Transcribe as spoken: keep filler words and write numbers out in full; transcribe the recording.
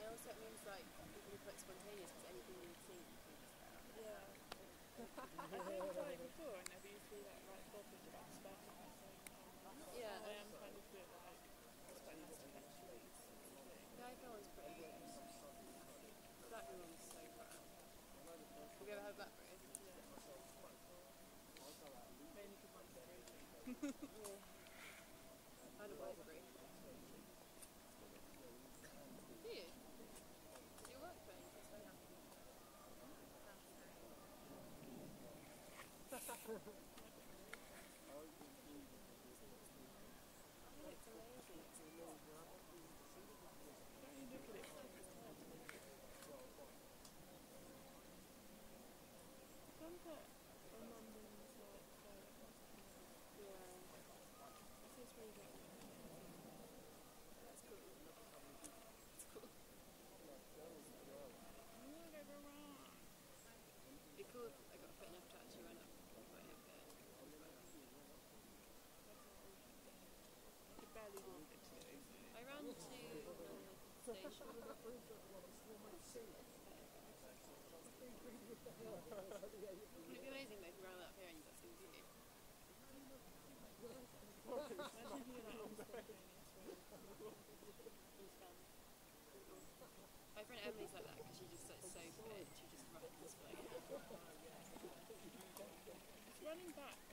And also it means like people who put spontaneous because anything you think you can just put out. Yeah. I think I've done it before and never used to be like right bothered about starting by saying um, Yeah. I am kind of good like it's quite nice to catch these sort of thing. Guy one's pretty good. Blackberry one's so crap. Have you ever had blackberry? Yeah. Mainly because mine's frozen. Yeah. I had a blackberry. Do you? Does your work phone just so happy? It's amazing. Don't you look at it from this time? Some put a London's like dialect or something like that. Yeah. I say it's really like That's cool. That's cool. I'm gonna go for a run. It'd be cool if I got fit enough to actually run up quite a bit. That's not all she's done. I could barely walk it today, so I ran to the station. Wouldn't it be amazing though if you ran up here and you got to see the view? imagine you like on spontaneous run. Understand? My friend Emily's like that because she just like so fit. She just runs like. It's running back